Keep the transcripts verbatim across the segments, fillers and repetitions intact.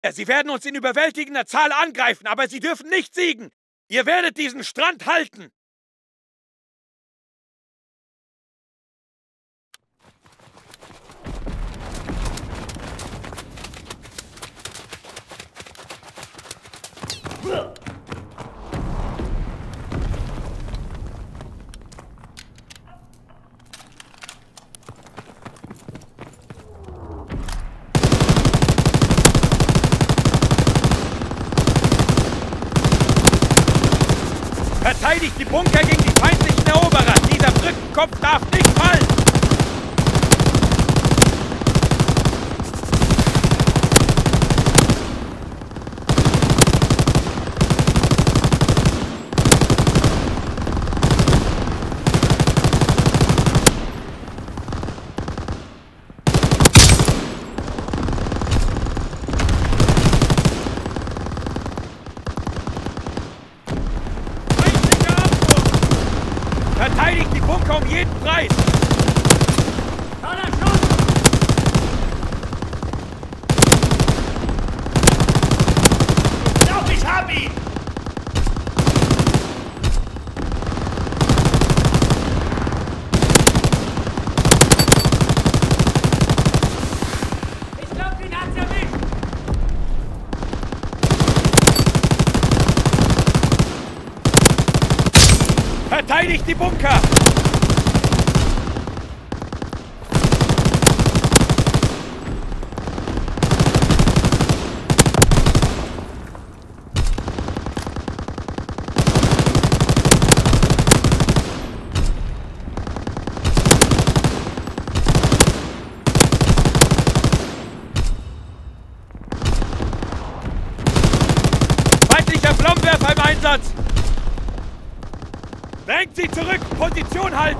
Sie werden uns in überwältigender Zahl angreifen, aber sie dürfen nicht siegen. Ihr werdet diesen Strand halten. Verteidigt die Bunker gegen die feindlichen Eroberer. Dieser Brückenkopf darf nicht fallen. Verteidigt die Bunker um jeden Preis! Ich glaub, ich hab ihn! Ich glaub, den hat's erwischt! Verteidigt die Bunker! Feindlicher Flammenwerfer im Einsatz! Drängt sie zurück! Position halten!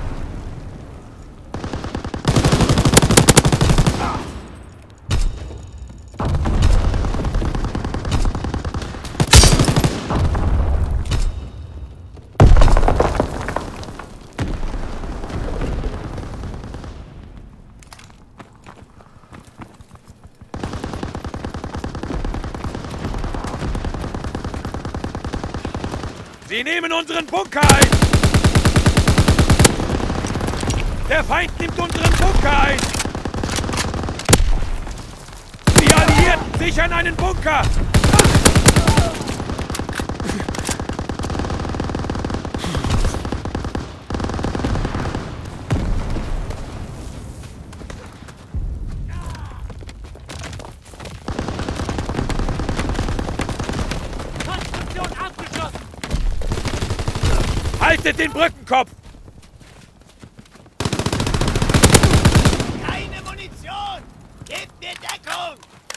Sie nehmen unseren Bunker ein! Der Feind nimmt unseren Bunker ein! Die Alliierten sichern einen Bunker! Haltet den Brückenkopf! Keine Munition! Gebt mir Deckung!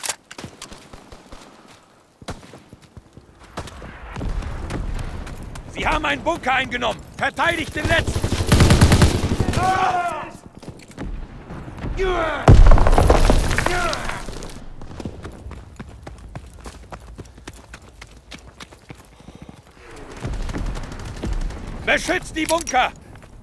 Sie haben einen Bunker eingenommen! Verteidigt den letzten! Beschützt die Bunker!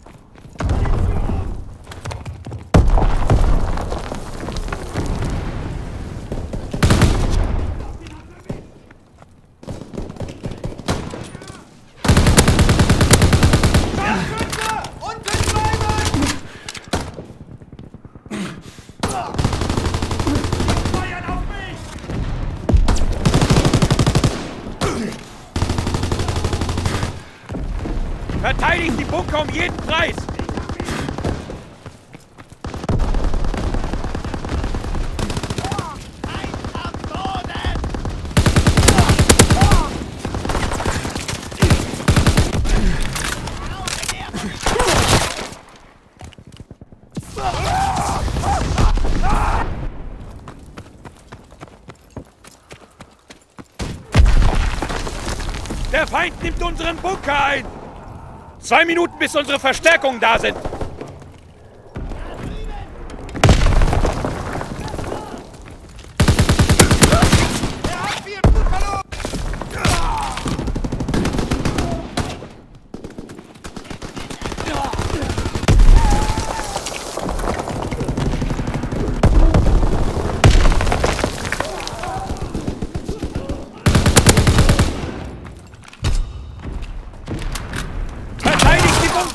Verteidigt die Bunker um jeden Preis! Der Feind nimmt unseren Bunker ein! Zwei Minuten, bis unsere Verstärkungen da sind!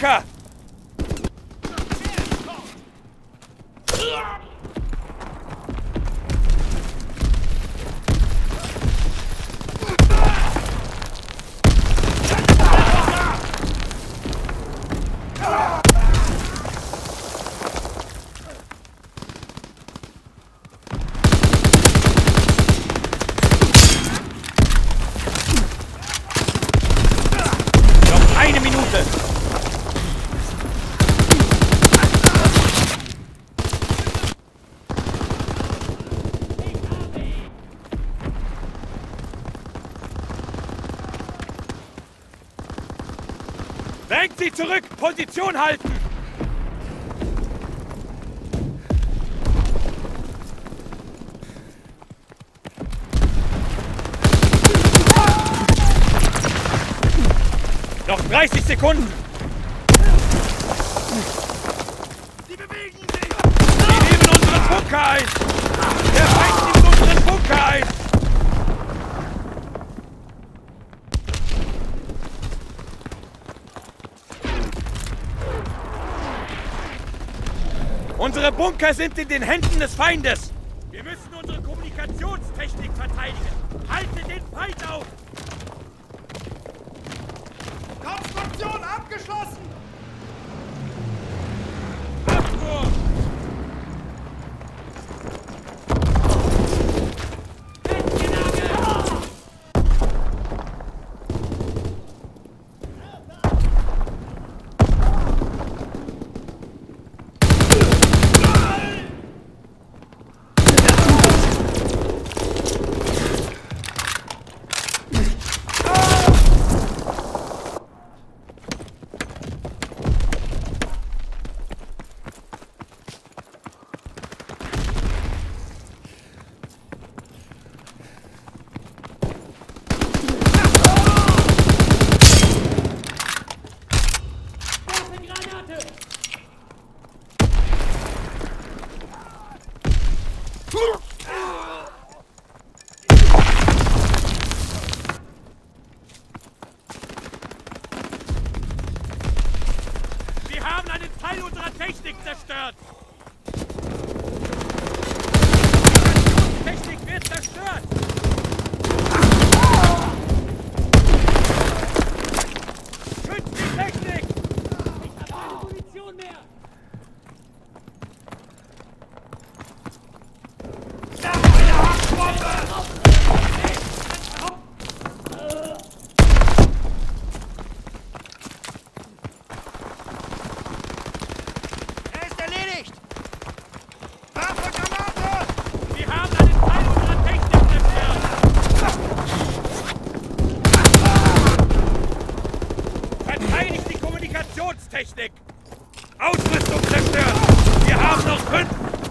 Bunker! Noch eine Minute! Drängt sie zurück! Position halten! Noch dreißig Sekunden! Sie bewegen sich! Sie nehmen unseren Bunker ein! Der Feind nimmt unseren Bunker ein! Unsere Bunker sind in den Händen des Feindes! Wir müssen unsere Kommunikationstechnik verteidigen! Haltet den Feind auf! Konstruktion abgeschlossen! Abwurf! Sie haben einen Teil unserer Technik zerstört! Die Technik wird zerstört! Schützt die Technik! Ich habe keine Munition mehr! Er ist erledigt! Waffe, Granate! Sie haben einen Teil unserer Technik zerstört! Verteidigt die Kommunikationstechnik! Ausrüstung zerstört! Wir haben noch fünf!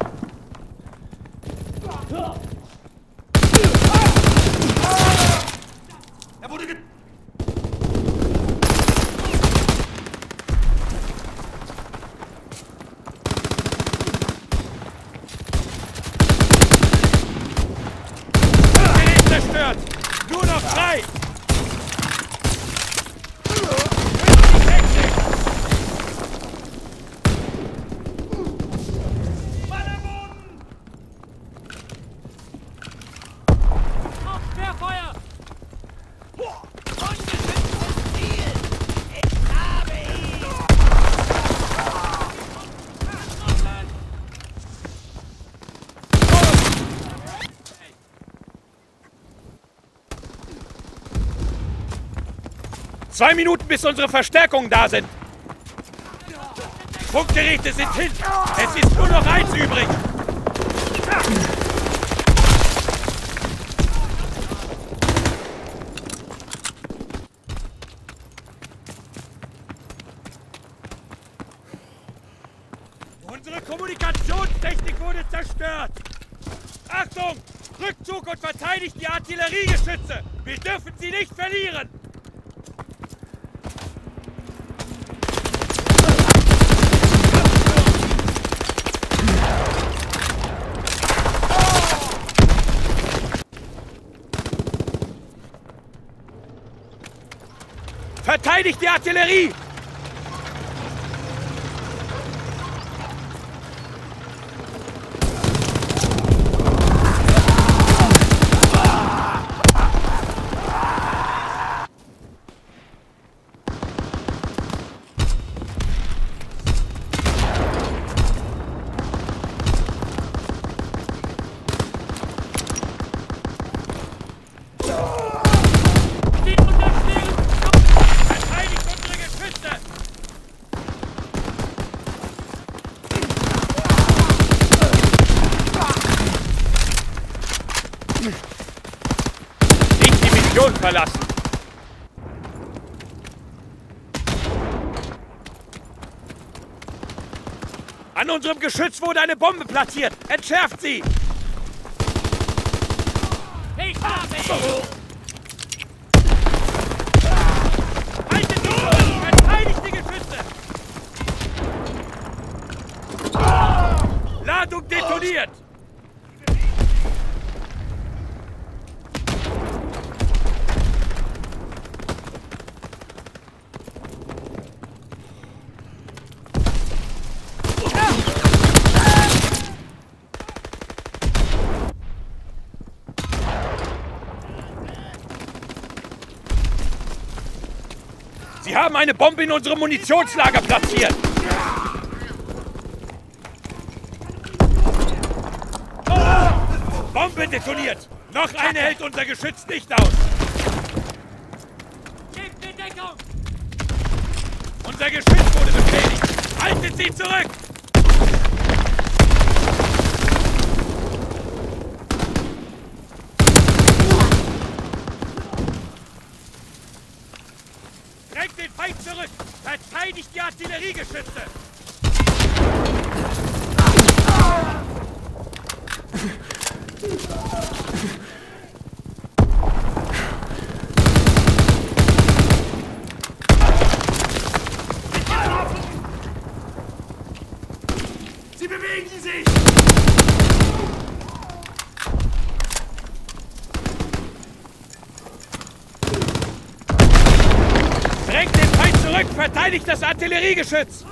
Er wurde ge... Gerät zerstört! Nur noch drei! Die Technik! Mann am Boden! Auf Querfeuer! Ungeschütztes Ziel! Ich habe ihn! Zwei Minuten, bis unsere Verstärkungen da sind! Funkgeräte sind hin! Es ist nur noch eins übrig! Unsere Kommunikationstechnik wurde zerstört! Achtung! Rückzug und verteidigt die Artilleriegeschütze! Wir dürfen sie nicht verlieren! Verteidigt die Artillerie! Region verlassen. An unserem Geschütz wurde eine Bombe platziert. Entschärft sie! Ich habe ihn! Haltet die zurück! Verteidigt die Geschütze! Ladung detoniert! Sie haben eine Bombe in unserem Munitionslager platziert. Bombe detoniert. Noch eine hält unser Geschütz nicht aus. Gebt mir Deckung! Unser Geschütz wurde beschädigt. Haltet sie zurück. Drängt den Feind zurück! Verteidigt die Artilleriegeschütze! Sie bewegen sich! Drängt den Feind zurück! Verteidigt das Artilleriegeschütz!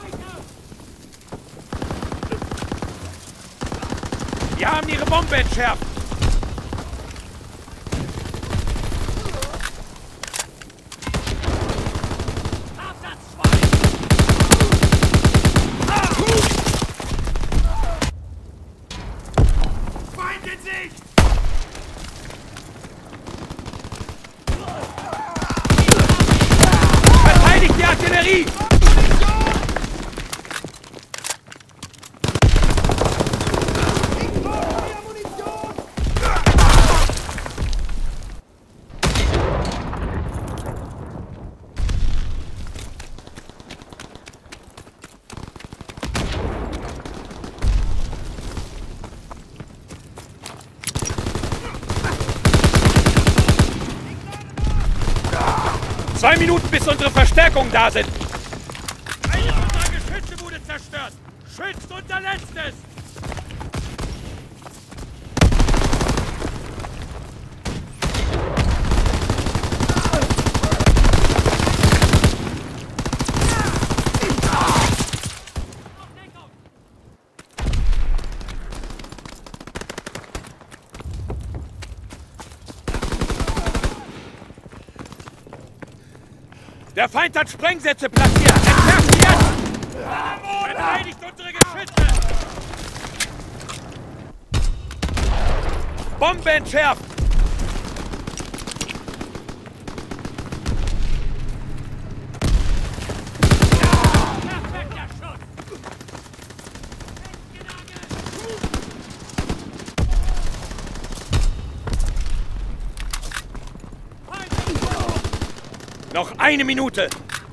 Wir haben ihre Bombe entschärft! Feind in Sicht! Verteidigt die Artillerie! Zwei Minuten, bis unsere Verstärkungen da sind. Eine unserer Geschütze wurde zerstört. Schützt unser Letztes! Der Feind hat Sprengsätze platziert! Entschärft sie jetzt! Verteidigt unsere Geschütze! Bombe entschärft! Noch eine Minute!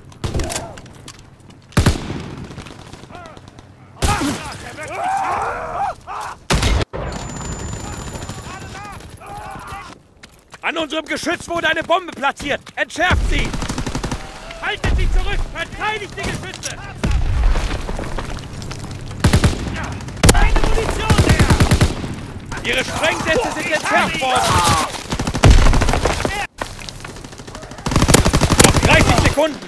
An unserem Geschütz wurde eine Bombe platziert! Entschärft sie! Haltet sie zurück! Verteidigt die Geschütze! Keine Munition mehr! Ihre Sprengsätze sind entschärft worden! dreißig Sekunden!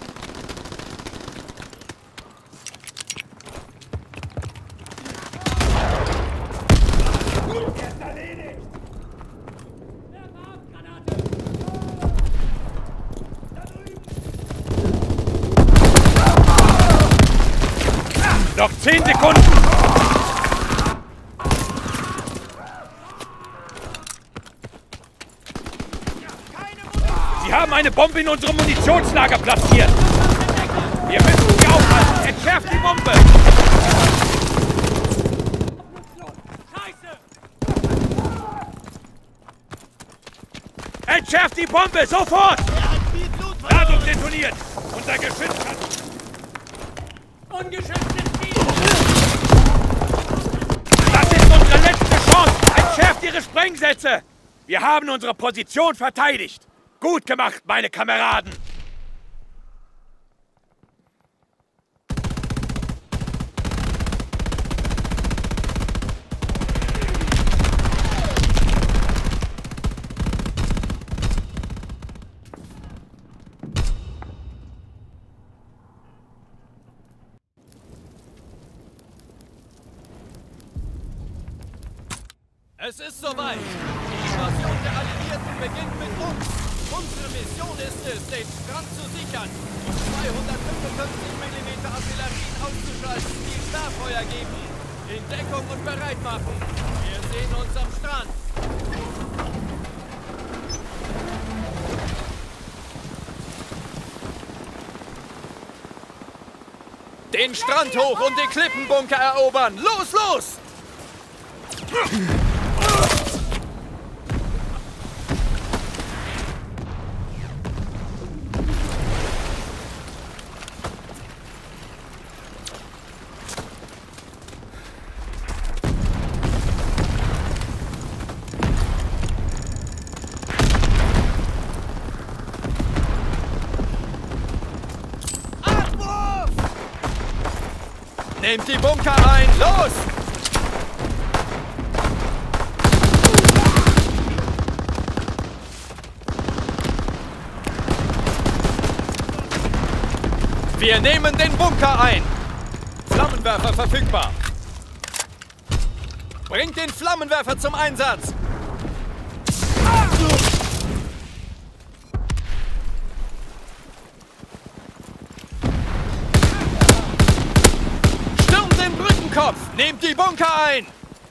Noch zehn Sekunden! Sie haben eine Bombe in unserem Munitionslager platziert! Wir müssen sie aufhalten! Entschärft die Bombe! Entschärft die Bombe, sofort! Er hat viel Blut Ladung verloren. detoniert! Unser Geschütz hat... Ungeschütztes Ziel. Das ist unsere letzte Chance! Entschärft Ihre Sprengsätze! Wir haben unsere Position verteidigt! Gut gemacht, meine Kameraden! Es ist soweit. Die Invasion der Alliierten beginnt mit uns. Unsere Mission ist es, den Strand zu sichern und zweihundertfünfundfünfzig Millimeter Artillerien auszuschalten, die Sperrfeuer geben. In Deckung und bereit machen. Wir sehen uns am Strand. Den Strand hoch und die Klippenbunker erobern. Los, los! Nehmt die Bunker ein! Los! Wir nehmen den Bunker ein! Flammenwerfer verfügbar! Bringt den Flammenwerfer zum Einsatz! Kopf! Nehmt die Bunker ein!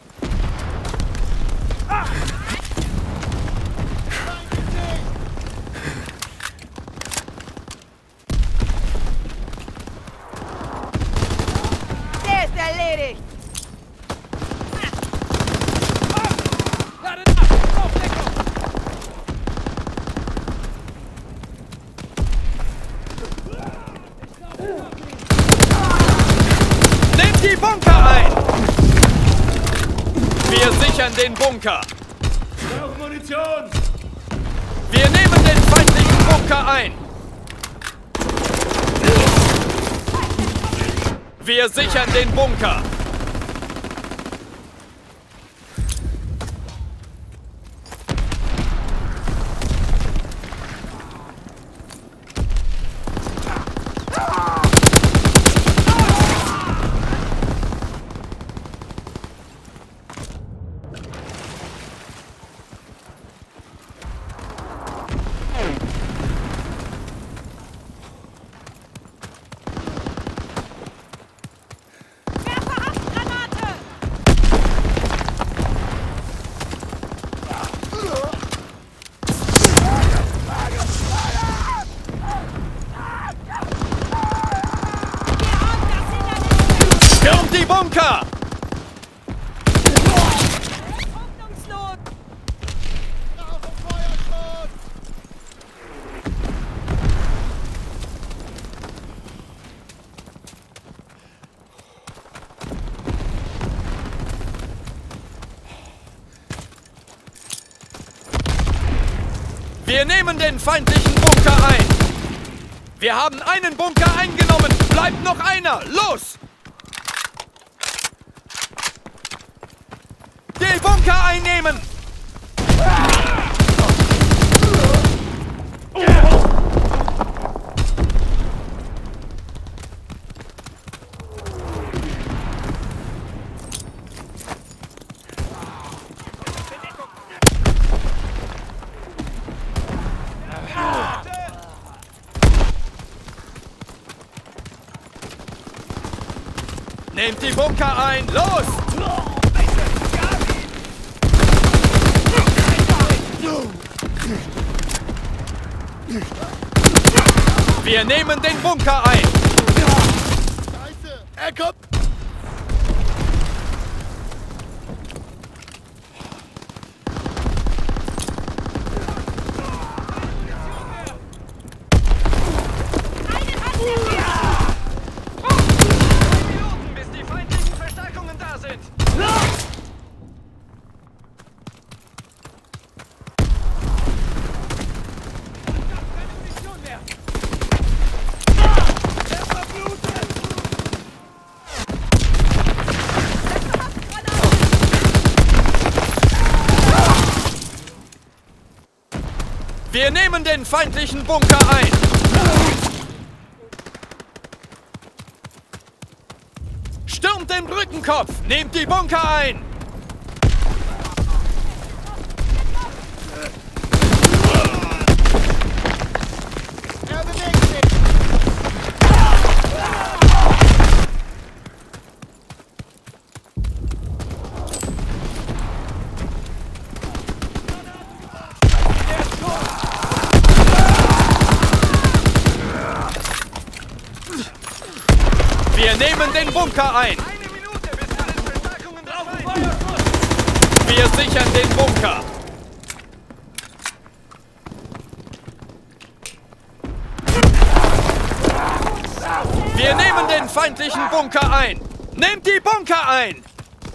Der ist erledigt. Ladet ab! Auf Deckung! Nehmt die Bunker ein! Wir sichern den Bunker! Munition! Wir nehmen den feindlichen Bunker ein! Wir sichern den Bunker! Stürmt die Bunker! Hoffnungslos. Wir nehmen den feindlichen Bunker ein! Wir haben einen Bunker eingenommen! Bleibt noch einer! Los! Den Bunker einnehmen! Nehmt die Bunker ein! Los! Wir nehmen den Bunker ein! Scheiße! Er kommt! Wir nehmen den feindlichen Bunker ein. Stürmt den Brückenkopf! Nehmt die Bunker ein! Er bewegt sich! Wir nehmen den Bunker ein! Eine Minute, bis alle Verstärkungen brauchen! Wir sichern den Bunker! Wir nehmen den feindlichen Bunker ein! Nehmt die Bunker ein!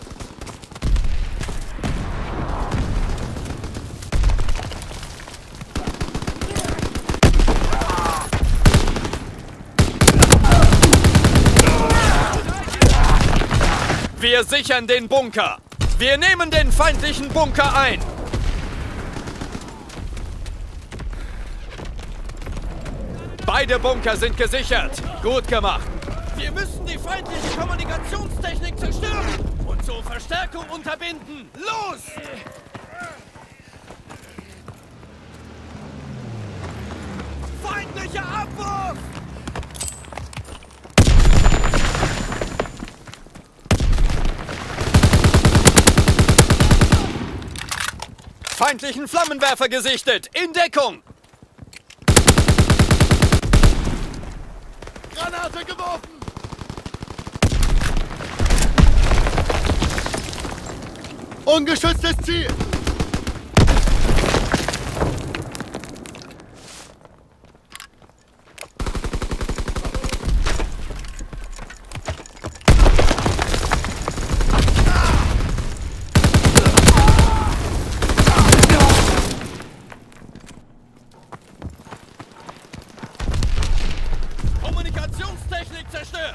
Wir sichern den Bunker! Wir nehmen den feindlichen Bunker ein! Beide Bunker sind gesichert! Gut gemacht! Wir müssen die feindliche Kommunikationstechnik zerstören und so Verstärkung unterbinden! Los! Feindlicher Abwurf! Feindlichen Flammenwerfer gesichtet! In Deckung! Granate geworfen! Ungeschütztes Ziel! Kommunikationstechnik zerstört!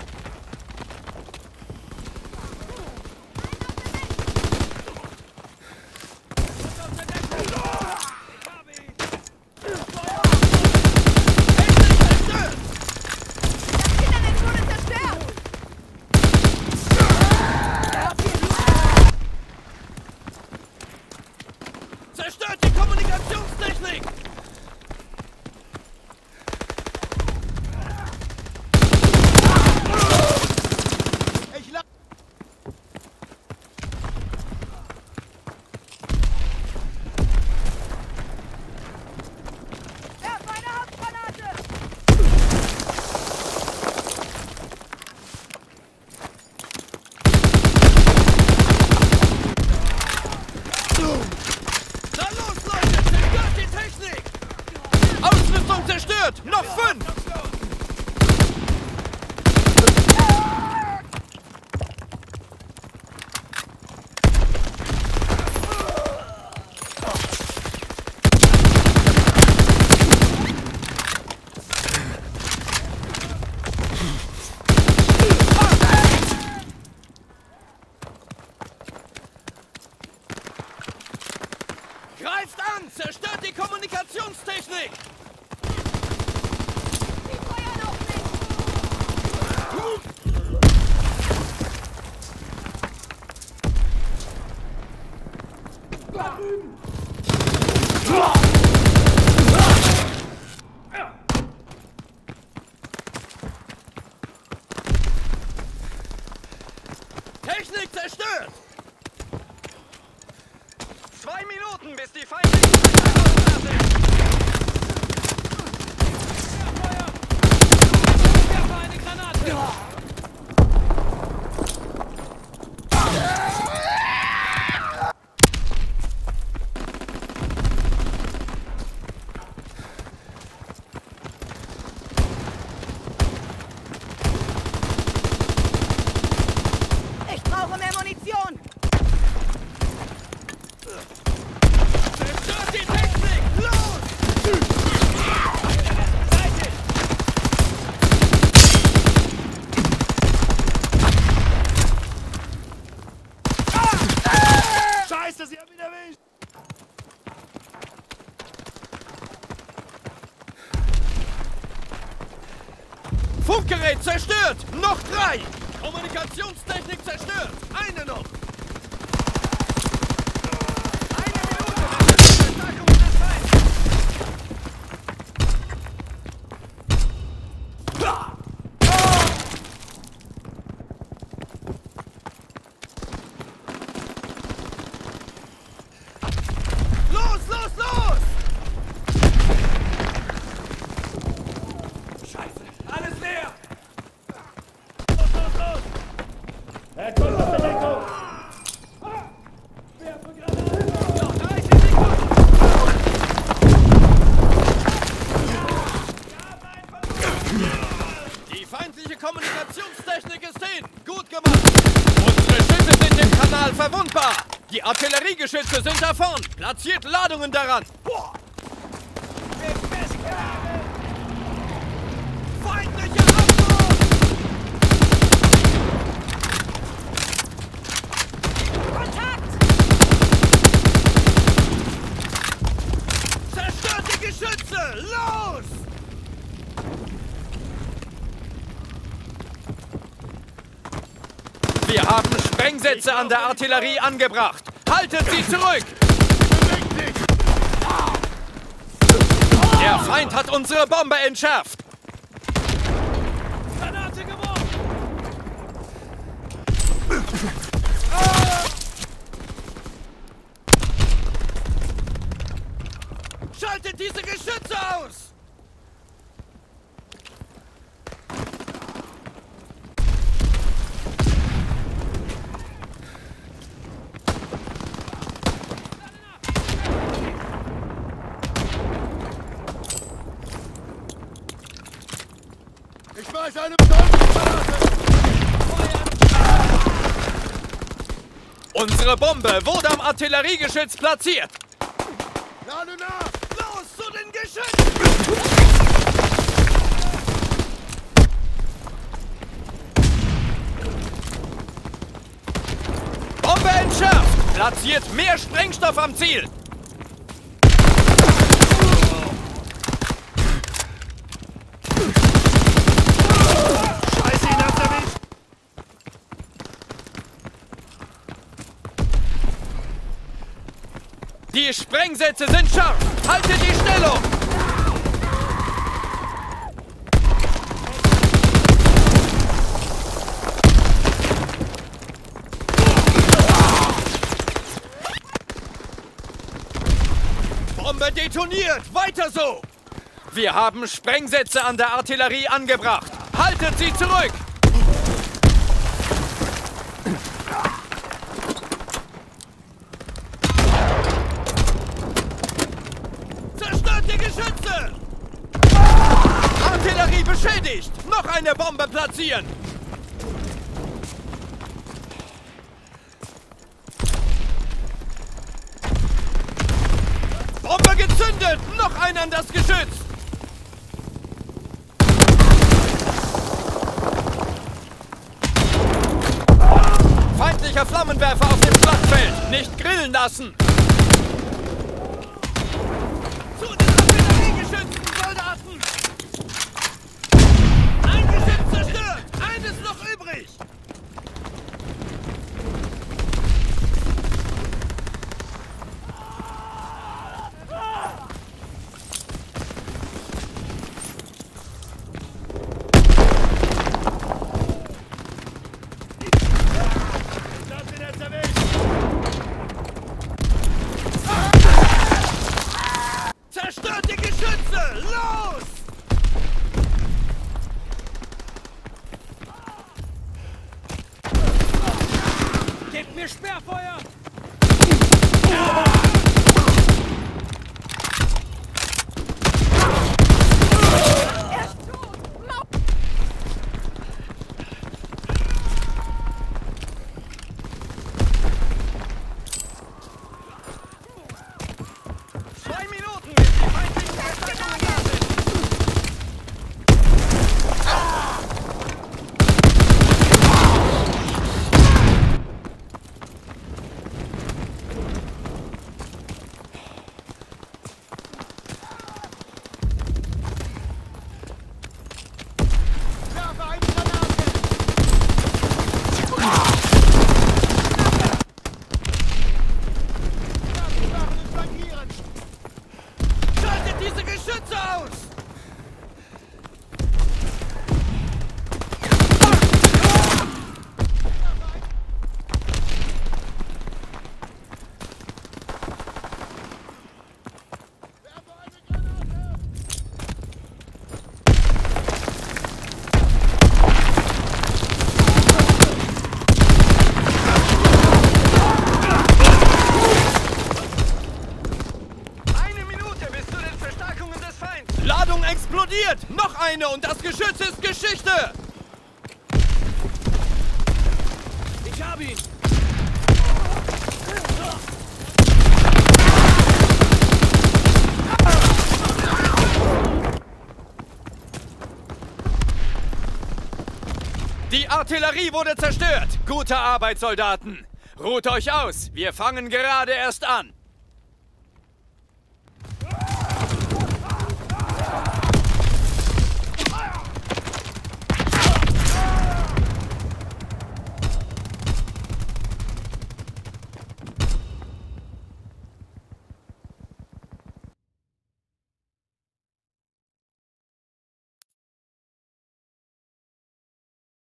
Zerstört die Kommunikationstechnik! Na los, Leute! Zerstört die Technik! Ausrüstung zerstört! Noch fünf! Greift an! Zerstört die Kommunikationstechnik! Die feuern auf mich! Technik zerstört! Zwei Minuten, bis die feindlichen Verstärkungen da sind! Funkgerät zerstört! Noch drei! Kommunikationstechnik zerstört! Eine noch! Eine Minute! Das ist die Verstärkung des Feindes! Los, los, los! Scheiße, alles leer! Los, los, los! Er kommt aus der Deckung! Werfe Granaten! Noch dreißig Sekunden! Die feindliche Kommunikationstechnik ist hin! Gut gemacht! Unsere Schiffe sind im Kanal verwundbar! Die Artilleriegeschütze sind da vorn! Platziert Ladungen daran! Feindliche Abwurf! Kontakt! Zerstört die Geschütze! Los! Wir haben Sprengsätze an der Artillerie angebracht. Haltet sie zurück! Der Feind hat unsere Bombe entschärft. Granate geworfen! Schaltet diese Geschütze aus! Ich weiß eine Betäubungsgranate! Unsere Bombe wurde am Artilleriegeschütz platziert. Lade nach! Los zu den Geschützen! Bombe entschärft! Platziert mehr Sprengstoff am Ziel! Scheiße, ihn hat's erwischt! Die Sprengsätze sind scharf! Haltet die Stellung! Bombe detoniert! Weiter so! Wir haben Sprengsätze an der Artillerie angebracht! Haltet sie zurück! Zerstört die Geschütze! Artillerie beschädigt! Noch eine Bombe platzieren! Bombe gezündet! Noch eine an das Geschütz! Feindlicher Flammenwerfer auf dem Schlachtfeld! Nicht grillen lassen! Zu den Artilleriegeschützen, Soldaten! Ein Geschütz zerstört! Eines noch übrig! Zerstört die Geschütze! Los! Gebt mir Sperrfeuer! Zwei Minuten, bis die feindlichen Verstärkungen da sind! Geschütze aus! Ladung explodiert! Noch eine und das Geschütz ist Geschichte! Ich habe ihn! Die Artillerie wurde zerstört! Gute Arbeit, Soldaten! Ruht euch aus! Wir fangen gerade erst an!